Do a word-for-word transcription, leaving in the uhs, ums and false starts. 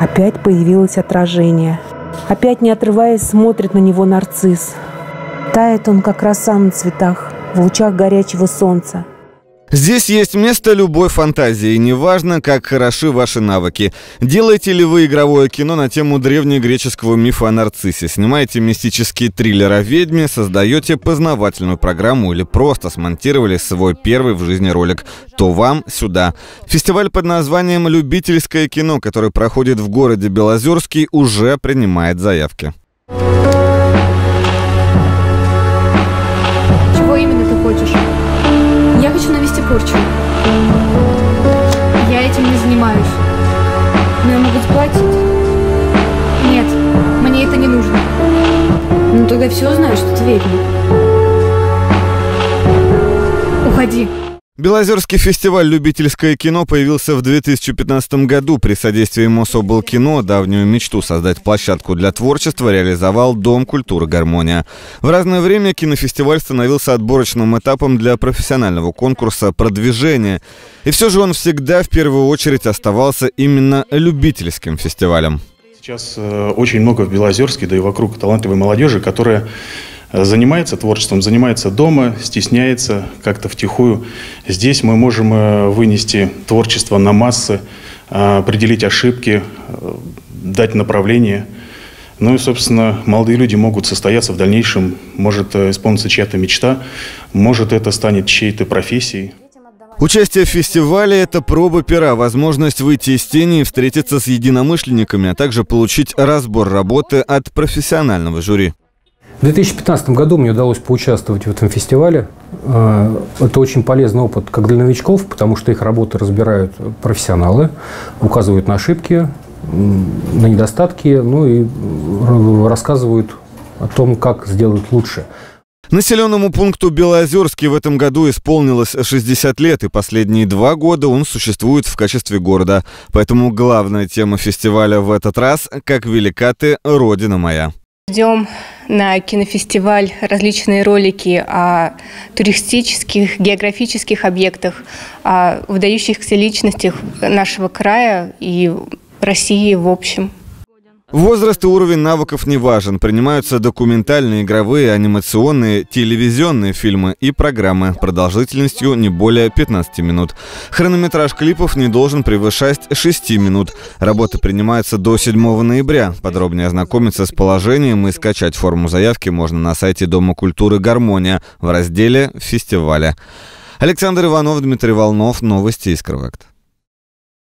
Опять появилось отражение. Опять, не отрываясь, смотрит на него нарцисс. Тает он, как роса на цветах, в лучах горячего солнца. Здесь есть место любой фантазии, неважно, как хороши ваши навыки. Делаете ли вы игровое кино на тему древнегреческого мифа о нарциссе, снимаете мистический триллер о ведьме, создаете познавательную программу или просто смонтировали свой первый в жизни ролик, то вам сюда. Фестиваль под названием «Любительское кино», который проходит в городе Белозерский, уже принимает заявки. Чего именно ты хочешь? Я хочу навести порчу. Я этим не занимаюсь. Но я могу заплатить. Нет, мне это не нужно. Ну тогда все знаю, что ты ведьма. Уходи. Белозерский фестиваль «Любительское кино» появился в две тысячи пятнадцатом году. При содействии Мособлкино давнюю мечту создать площадку для творчества реализовал Дом культуры «Гармония». В разное время кинофестиваль становился отборочным этапом для профессионального конкурса продвижения. И все же он всегда в первую очередь оставался именно любительским фестивалем. Сейчас очень много в Белозерске, да и вокруг талантливой молодежи, которая занимается творчеством, занимается дома, стесняется как-то втихую. Здесь мы можем вынести творчество на массы, определить ошибки, дать направление. Ну и, собственно, молодые люди могут состояться в дальнейшем, может исполниться чья-то мечта, может это станет чьей-то профессией. Участие в фестивале – это проба пера, возможность выйти из тени и встретиться с единомышленниками, а также получить разбор работы от профессионального жюри. В две тысячи пятнадцатом году мне удалось поучаствовать в этом фестивале. Это очень полезный опыт как для новичков, потому что их работы разбирают профессионалы, указывают на ошибки, на недостатки, ну и рассказывают о том, как сделать лучше. Населенному пункту Белозерский в этом году исполнилось шестьдесят лет, и последние два года он существует в качестве города. Поэтому главная тема фестиваля в этот раз – «Как велика ты, Родина моя». Ждем на кинофестиваль различные ролики о туристических, географических объектах, о выдающихся личностях нашего края и России в общем. Возраст и уровень навыков не важен. Принимаются документальные, игровые, анимационные, телевизионные фильмы и программы продолжительностью не более пятнадцати минут. Хронометраж клипов не должен превышать шести минут. Работы принимаются до седьмого ноября. Подробнее ознакомиться с положением и скачать форму заявки можно на сайте Дома культуры «Гармония» в разделе «Фестиваля». Александр Иванов, Дмитрий Волнов. Новости Искровакт.